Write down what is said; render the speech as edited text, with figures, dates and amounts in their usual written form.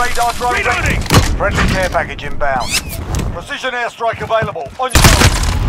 Radar drone ready. Reloading! Friendly care package inbound. Precision airstrike available. On your mark.